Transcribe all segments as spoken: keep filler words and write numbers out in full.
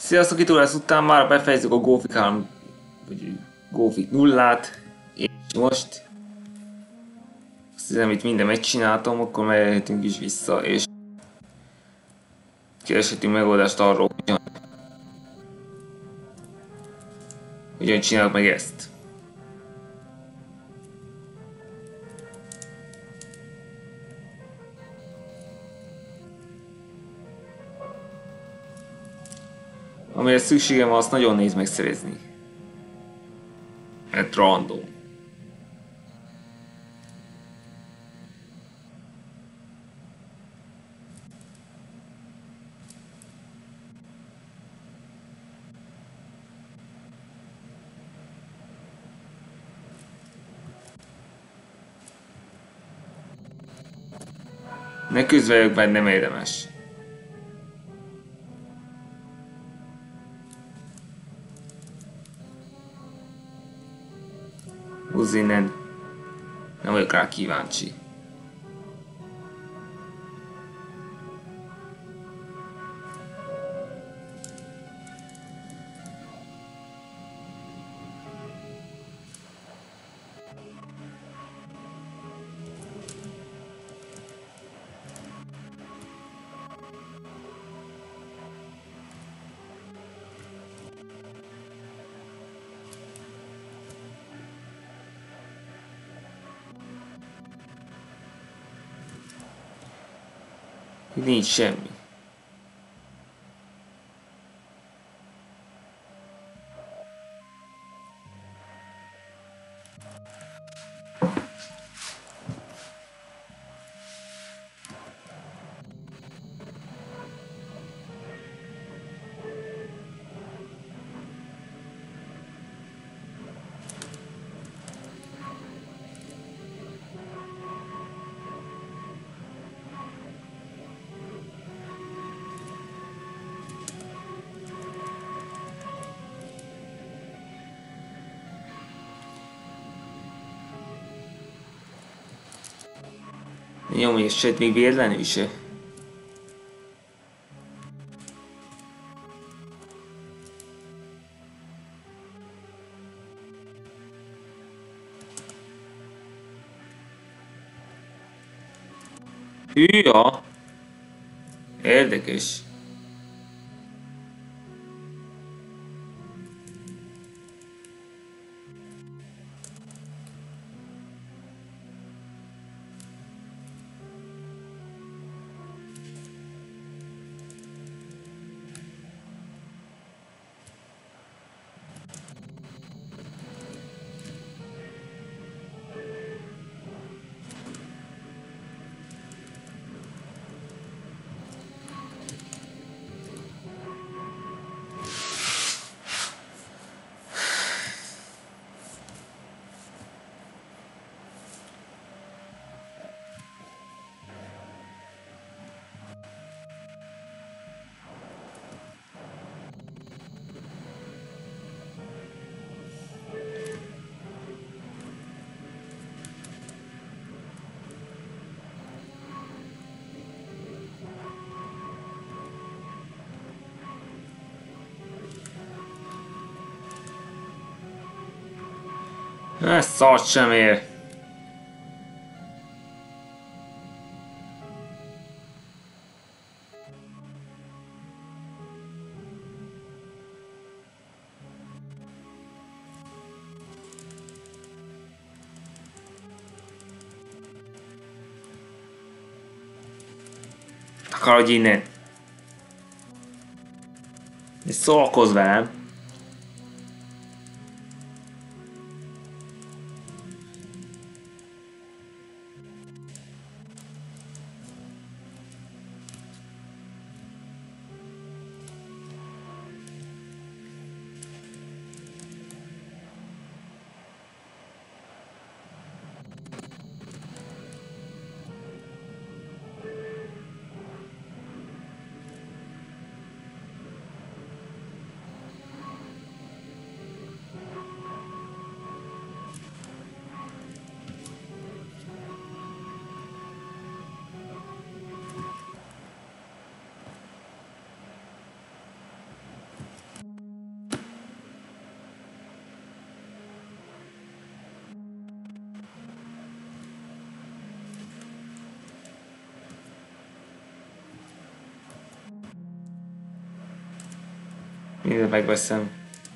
Sziasztok, itt lesz után már befejezzük a Gófik három, vagy Gófik nullát, és most azt hiszem, itt minden megcsináltam, akkor mehetünk is vissza, és kereshetünk megoldást arról, hogyan, hogyan csinálok meg ezt. Amire szükségem van, azt nagyon nehéz megszerezni. Mert random. Ne közveljük, mert nem érdemes. Húzz innen. Nem vagyok rá kíváncsi. Nincs semmi. Nyom és sejt még véletlenül se. Hűha! Érdekes. Ez szart sem ér. Akarodj innen. És szórakozz velem. Mindent megveszem.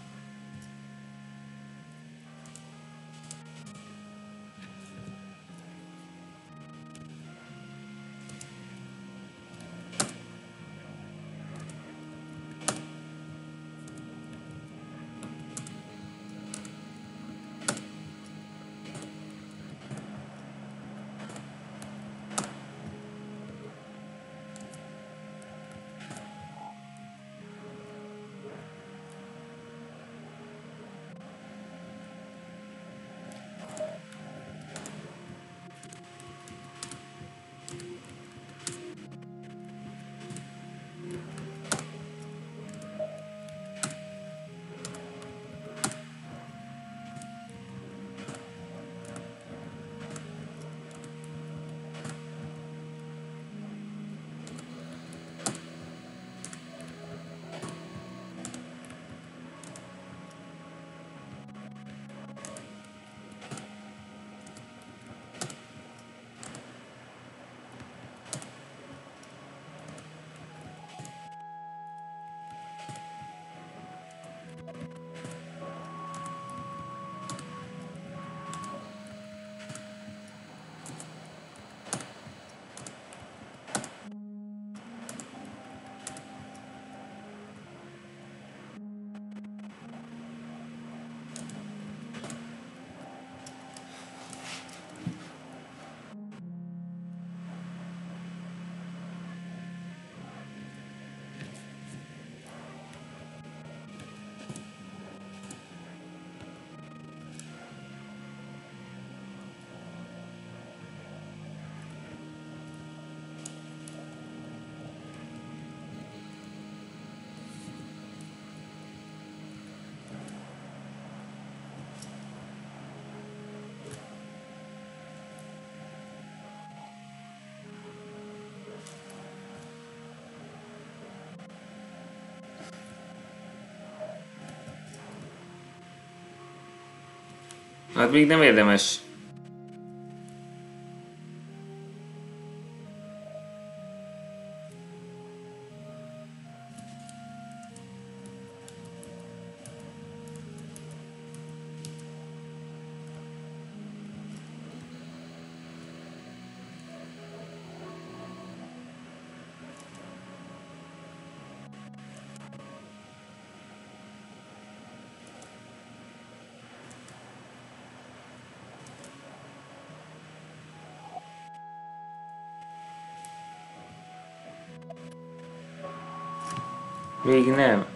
Hát még nem érdemes. Még nem.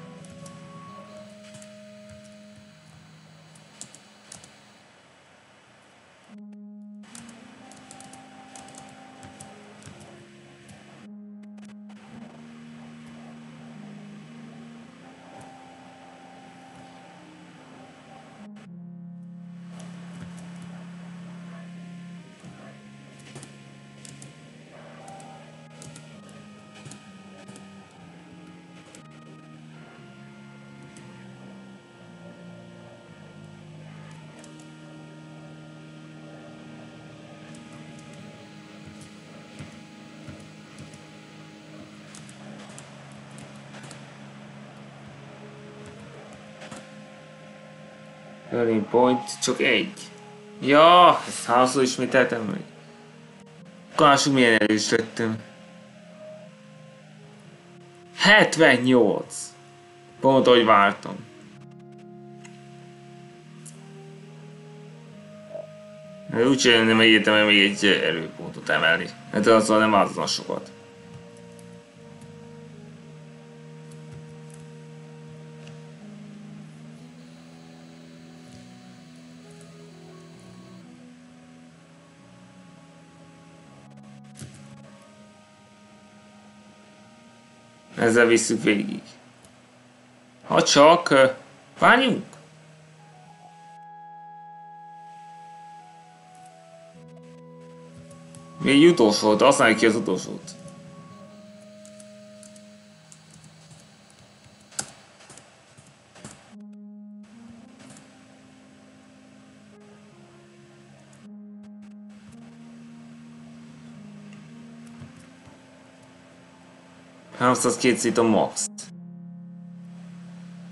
Learning point csak egy. Ja, ezt háromszor ismételtem meg. Lássuk milyen erős lettem. hetvennyolc. Pont ahogy vártam. Úgyse nem értem el még egy erőpontot emelni. Hát azzal nem változna sokat. Ezzel visszük végig. Ha csak... Várjunk! Még utolsót, használjuk ki az utolsót. háromszázkétszít a max.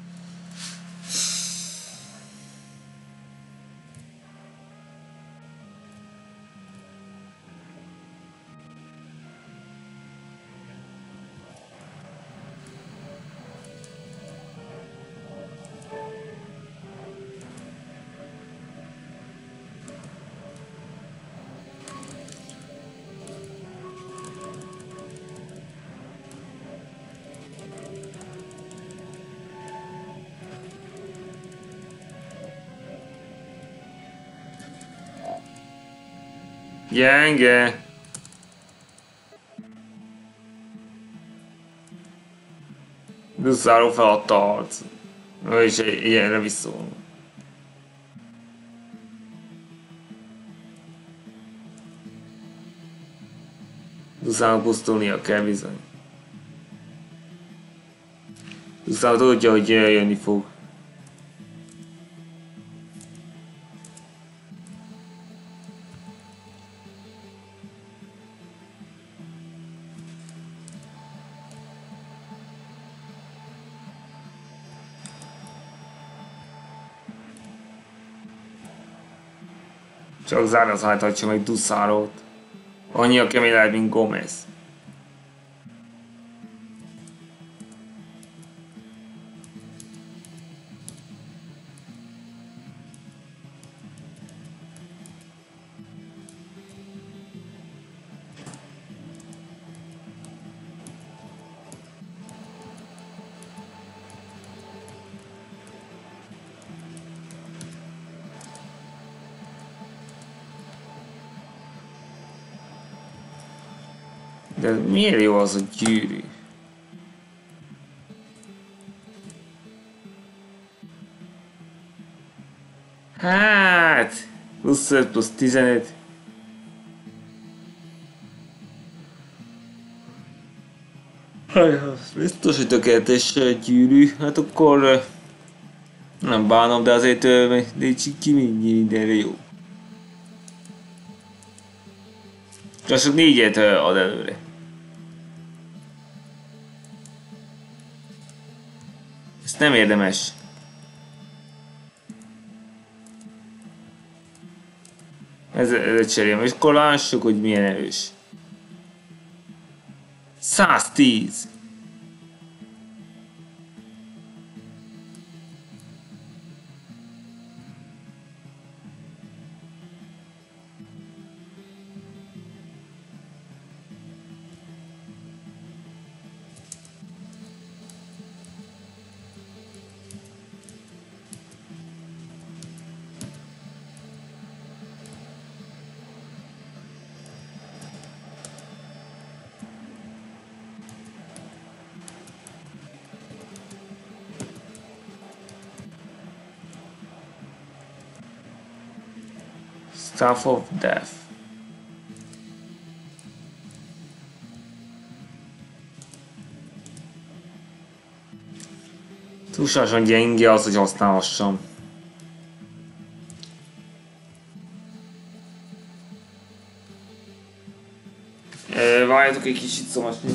Gyenge. Duszáró feladta a harc. Ő is ilyenre visszol. Duszárnak pusztulnia kell bizony. Duszár tudja, hogy jönni fog. Csak Záraz hajthatja meg Duszárót. Annyira kemény lehet, mint Gomez. De miért jó az a gyűrű? Hát... plusz öt plusz tizenöt. Biztos, hogy tökéletes gyűrű. Hát akkor... nem bánom, de azért nincs ki mindenre jó. Csak négyet ad előre. Ezt nem érdemes. Ezzel cserélem, és akkor lássuk, hogy milyen erős. száztíz. Staff of Death. Túlságosan gyenge az, hogy használhassam. Várjatok egy kicsit, szomasztni.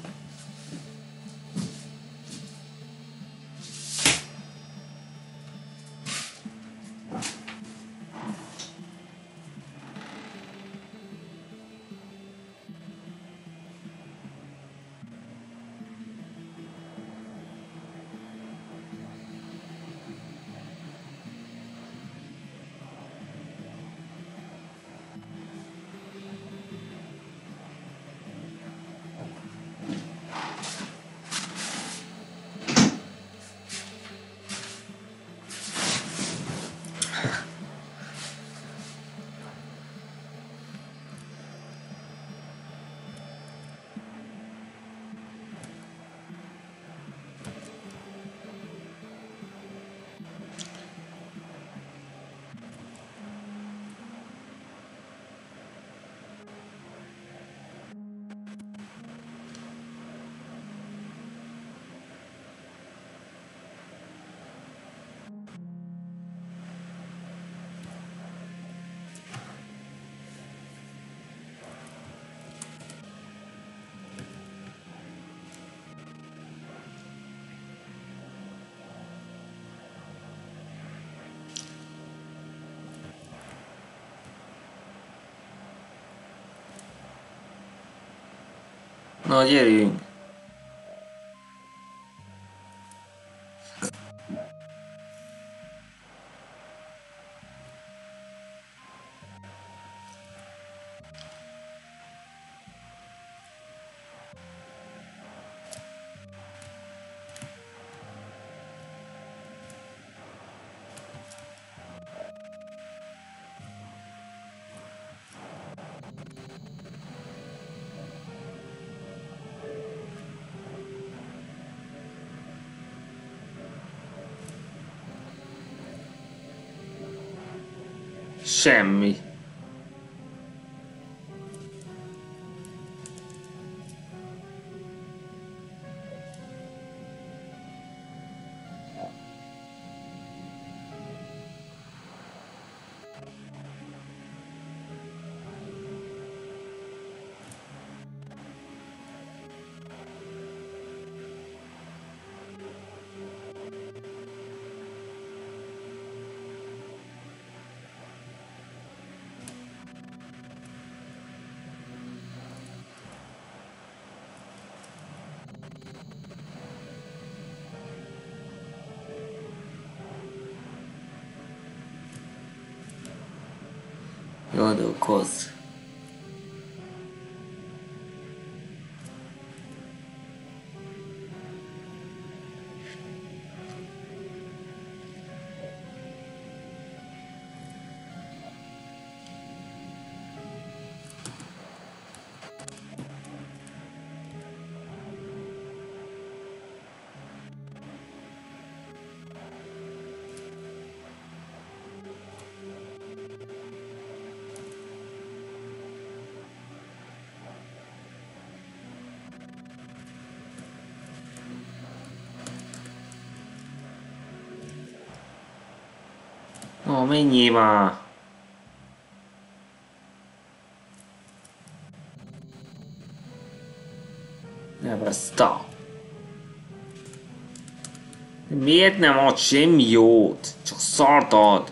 Na, gyerünk! Semmi. Jó, de okoz. Ó, menjél már! Never stop. Miért nem ad semmi jót? Csak szart ad.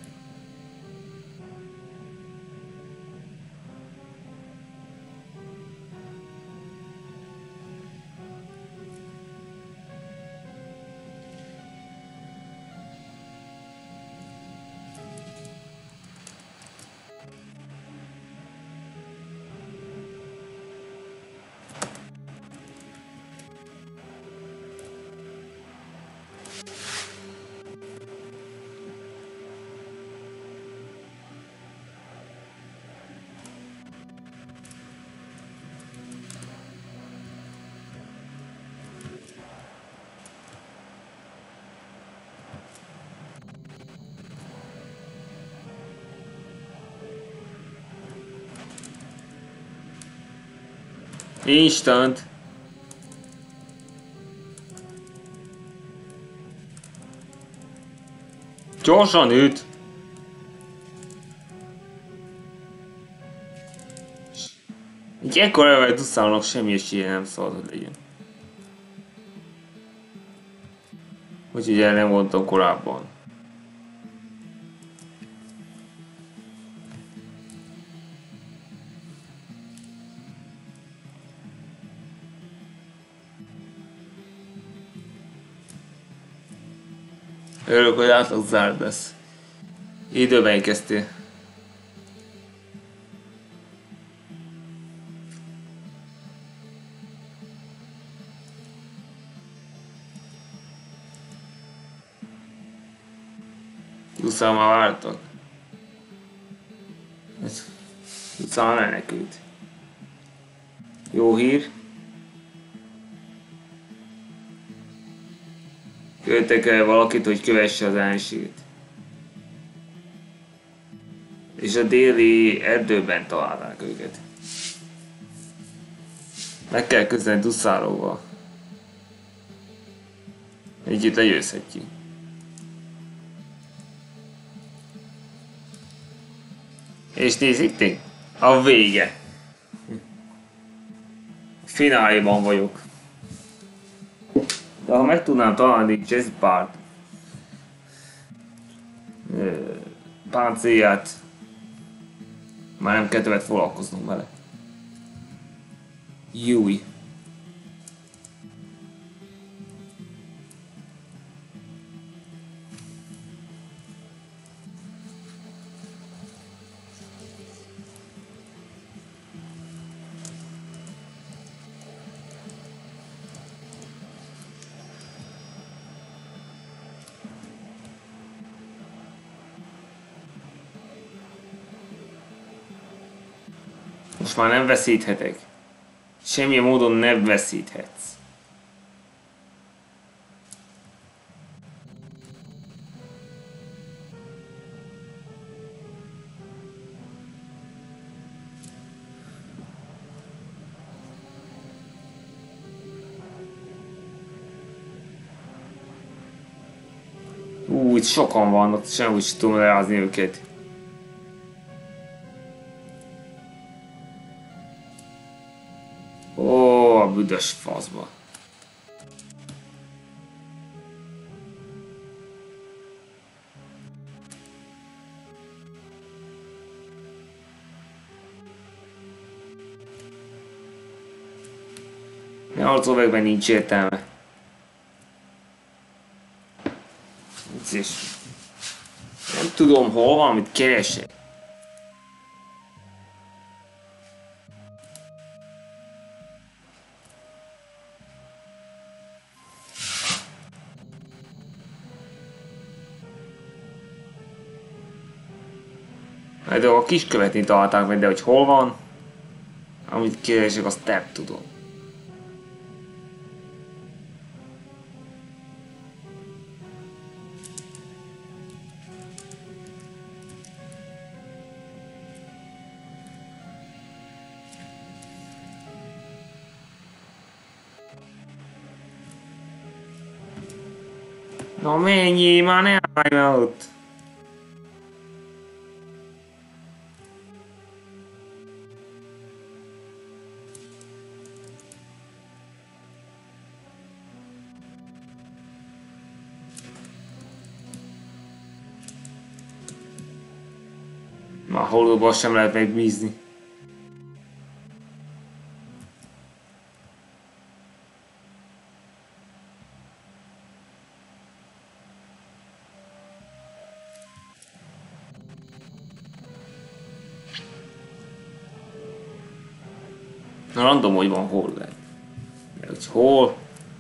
Instant. Gyorsan üt. Egy ekkora level duszálnak semmi esélye nem szabad, hogy legyen. Úgyhogy el nem mondtam korábban. Örülök, hogy átlag zárt lesz. Időben kezdtél. Jusszal már vártak. Jusszal menekült. Jó hír. Küldtek el valakit, hogy kövesse az ellenséget. És a déli erdőben találták őket. Meg kell küzdeni Duszálóval. Együtt legyőzhetjük. És nézzétek, a vége. A fináléban vagyok. De ha meg tudnám találni Jesse Bard páncélját, már nem kell többet foglalkoznunk vele. Júj. Most már nem veszíthetek. Semmilyen módon nem veszíthetsz. Ú, itt sokan vannak, sem úgy sem tudom lerázni őket. Ó, a büdös faszba. Nyolcóvekben nincs értelme. És nem tudom hol van, amit keresek. Majd a kiskövetni találták meg, de hogy hol van, amit keresek, azt nem tudom. Na menjél már, ne állj már ott! Már holóban sem lehet megbízni. Na random, hogy van hol lehet. De hogy hol?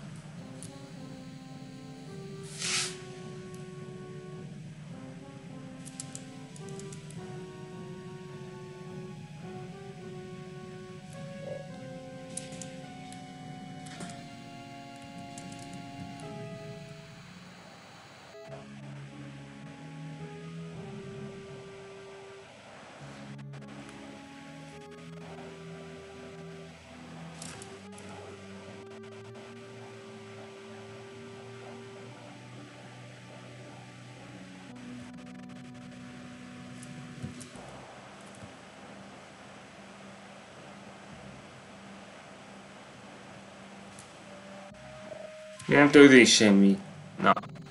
Nem történik semmi. Na.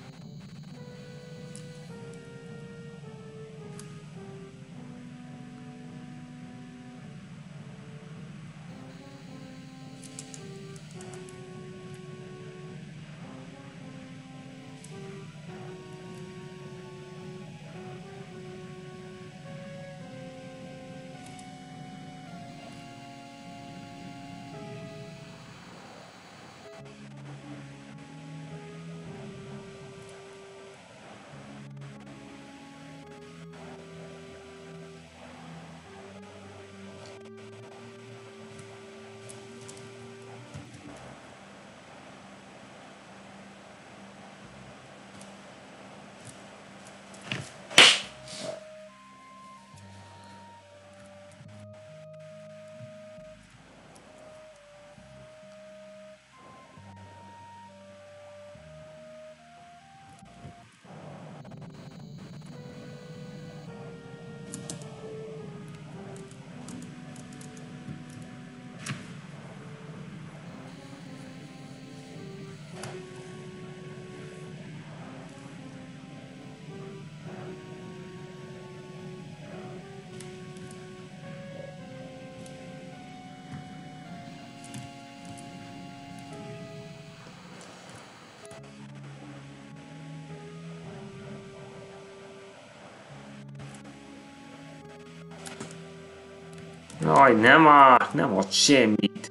Jaj, nem áll, nem ad semmit.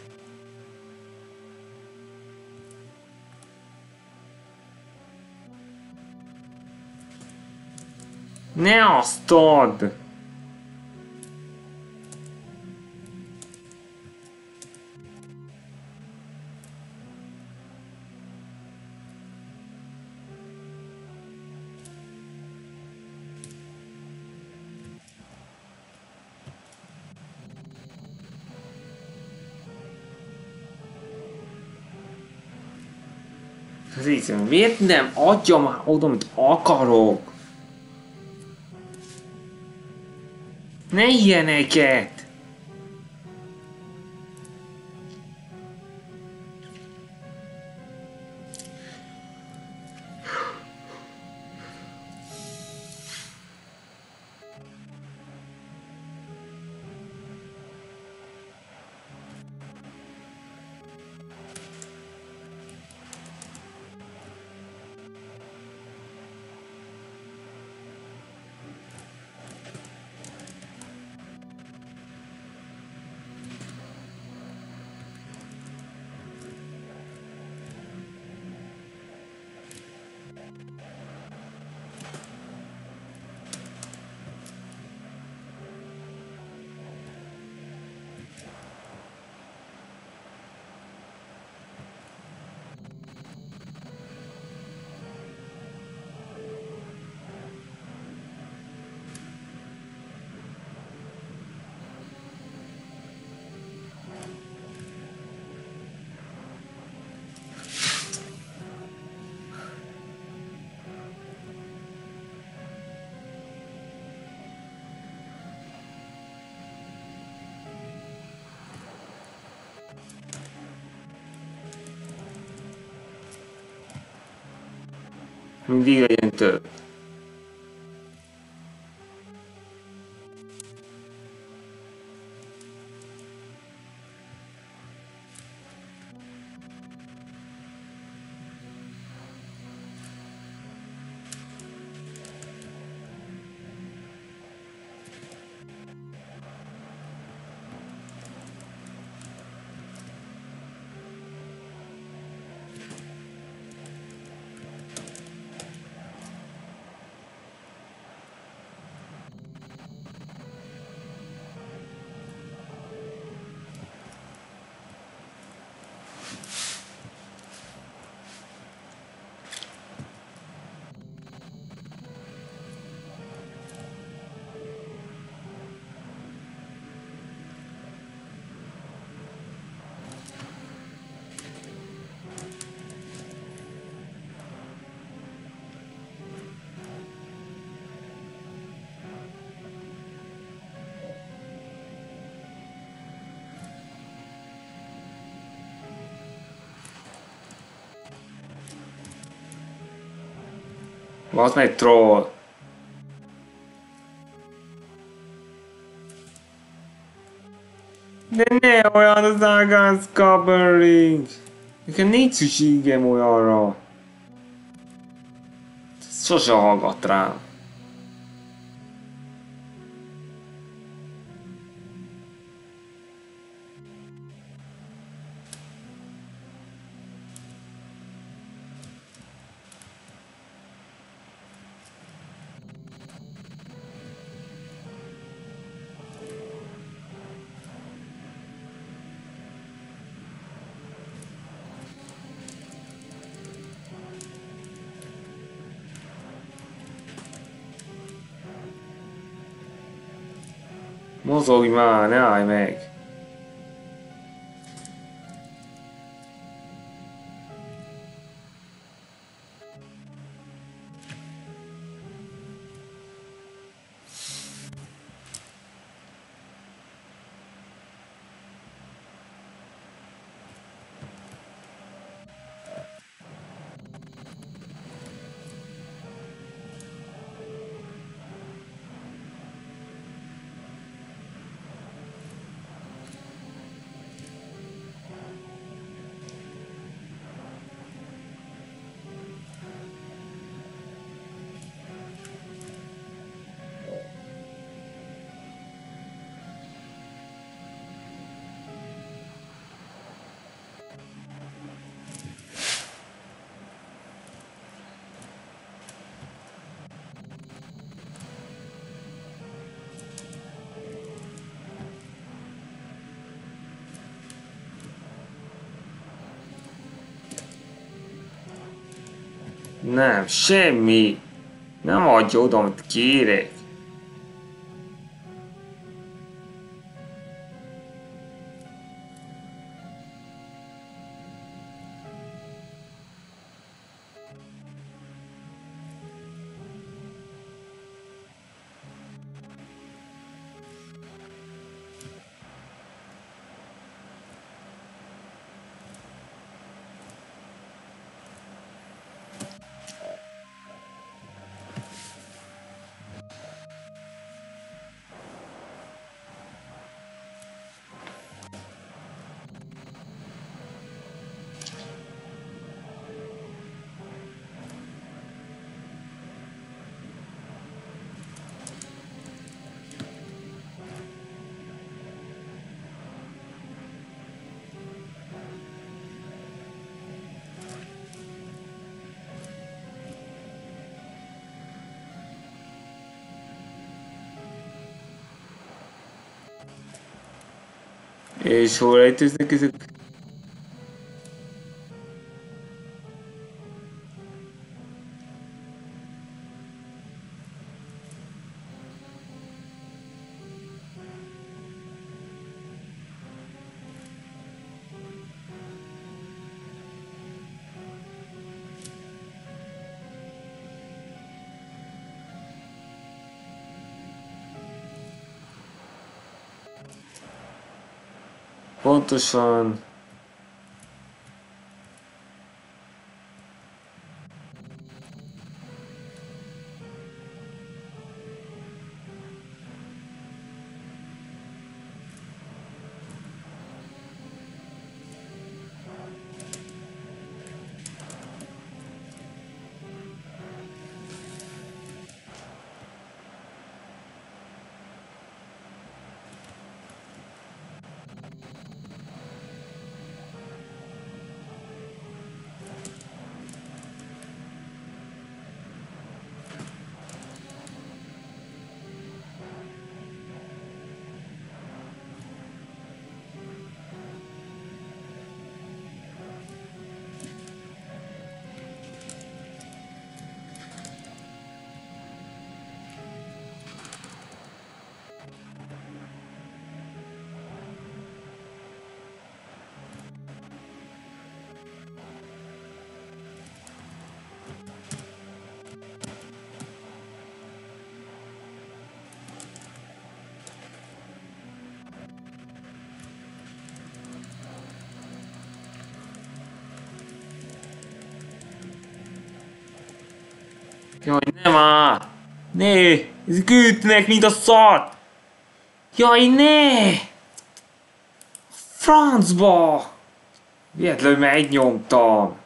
Ne azt add! Ez így, miért nem adja már oda, amit akarok? Ne ilyeneket! Mindig legyen több. Az meg troll. De ne olyan az Agan Scabbering! Nekem nincs szükségem olyanra. Sose hallgat rám. Mozogj már, ne állj meg! Nem, semmi. Nem adja oda, amit kérek. És hol rejtőznek ezek? Pontosan. Jaj, nem már! Ne! Ezek ütnek, mint a szar! Jaj, ne! Francba! Véletlenül megnyomtam.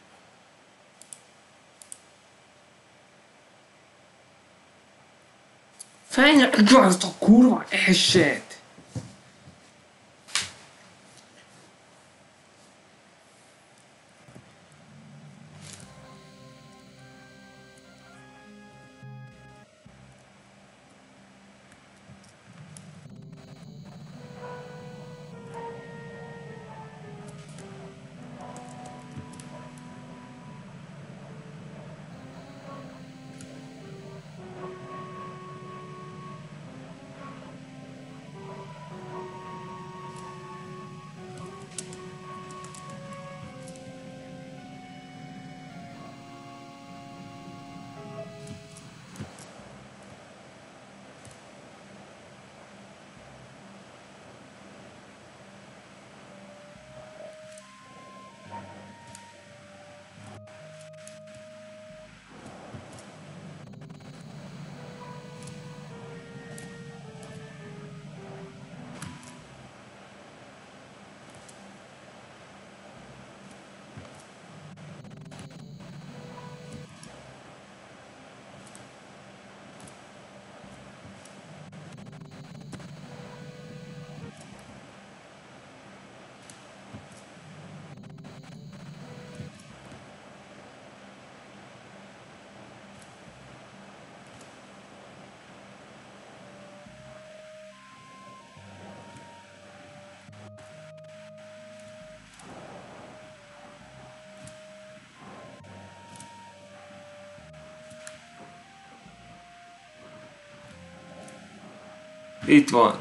Fejnek azt a kurva eset! Itt van.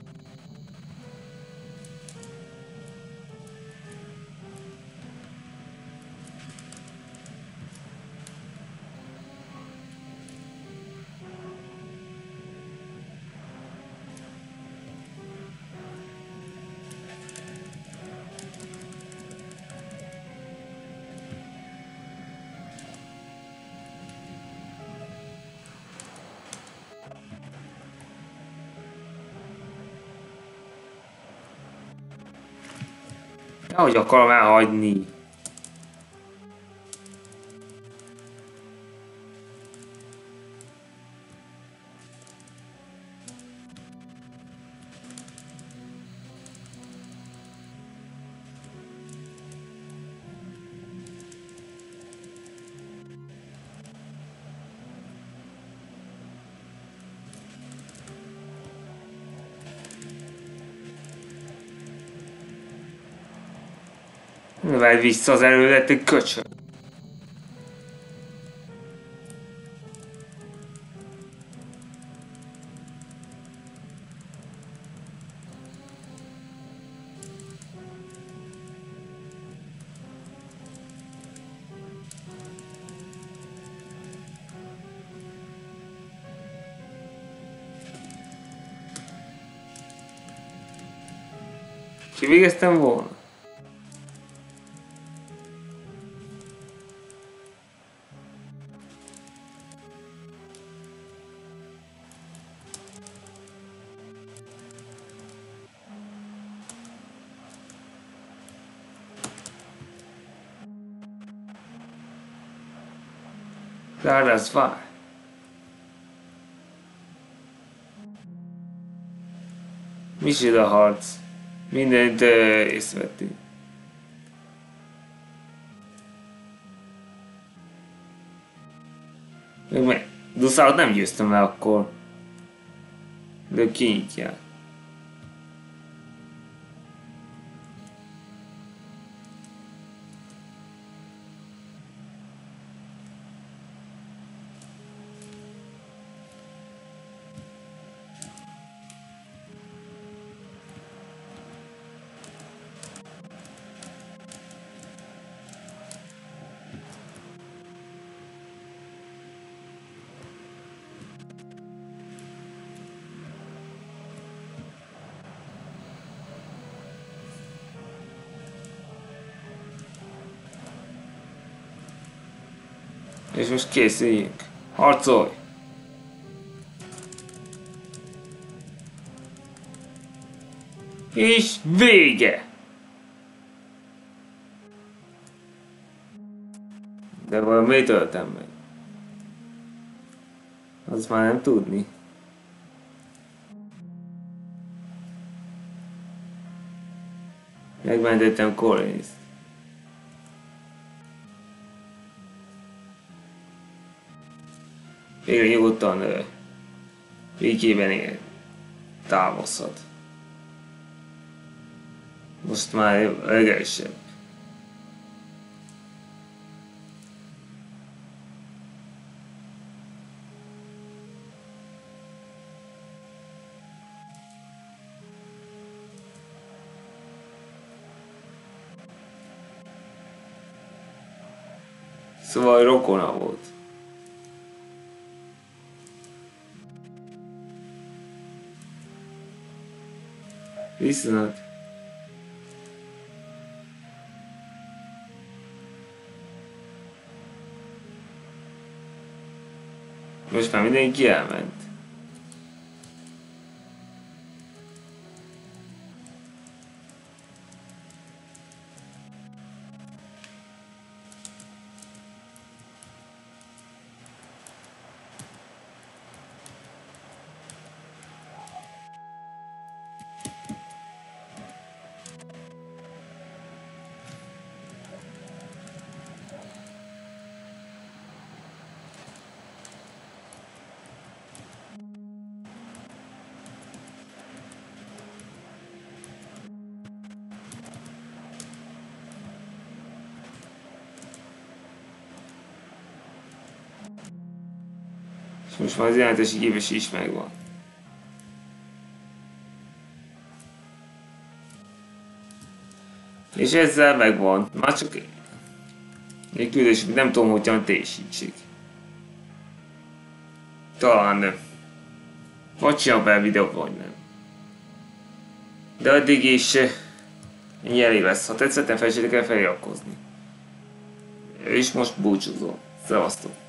Nehogy akarom elhagyni. Növelj vissza az előleti köcsög. Kivégeztem volna. Klar, das war. Micsoda harc. Mindent uh, észrevettünk. Még meg Duszálot nem győztem le akkor. De kinyitják. És most készüljünk. Harcolj! És vége! De valami töltem meg. Az már nem tudni. Megmentettem Collins-t. Végre nyugodtan uh, békében él. Távozhat. Most már legerősebb. Szóval rokona volt. Viszont most már mindenki elment. És most már az jelentési képes is megvan. És ezzel megvan. Már csak egy küldés, nem tudom, hogyan teljesítsék. Talán vagy csinál be videót, vagy nem. De addig is ennyi elég lesz. Ha tetszett, ne felejtsétek el feliratkozni. És most búcsúzom. Szevasztok!